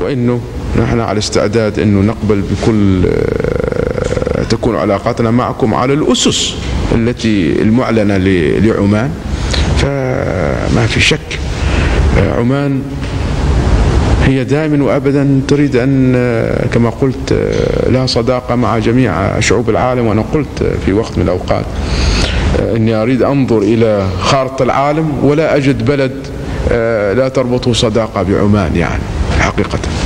وإنه نحن على استعداد أنه نقبل بكل تكون علاقاتنا معكم على الأسس التي المعلنة لعمان. فما في شك عمان هي دائما وأبدا تريد أن كما قلت لها صداقة مع جميع شعوب العالم. وأنا قلت في وقت من الأوقات أني أريد أنظر إلى خارطة العالم ولا أجد بلد لا تربطه صداقة بعمان يعني حقيقة.